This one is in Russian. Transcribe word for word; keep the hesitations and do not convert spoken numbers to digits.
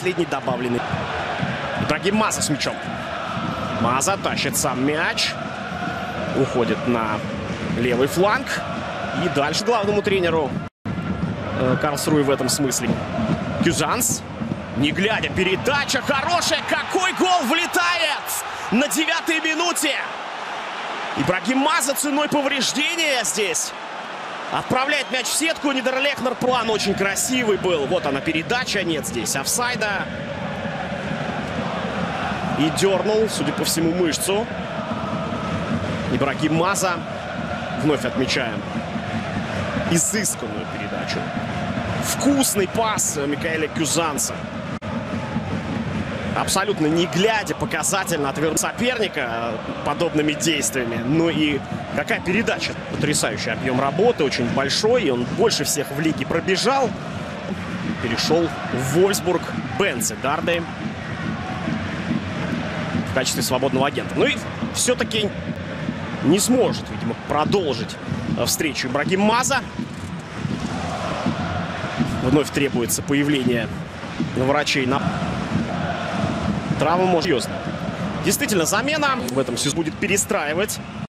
последний добавленный. Ибрагим Маза с мячом. Маза тащит сам мяч. Уходит на левый фланг. И дальше главному тренеру э, Карлсруэ в этом смысле. Кюзанс. Не глядя, передача хорошая. Какой гол влетает на девятой минуте. Ибрагим Маза ценой повреждения здесь отправляет мяч в сетку. Нидерлехнер план очень красивый был. Вот она передача. Нет здесь офсайда. И дернул, судя по всему, мышцу. Ибрагим Маза. Вновь отмечаем изысканную передачу. Вкусный пас Микаэля Кюзанса. Абсолютно не глядя, показательно отвернул соперника подобными действиями. Ну и какая передача. Потрясающий объем работы, очень большой. И он больше всех в лиге пробежал. Перешел в Вольфсбург. Бенце Дарды в качестве свободного агента. Ну и все-таки не сможет, видимо, продолжить встречу Ибрагим Маза. Вновь требуется появление врачей на... Травма может серьезно. Действительно, замена в этом сезоне будет перестраивать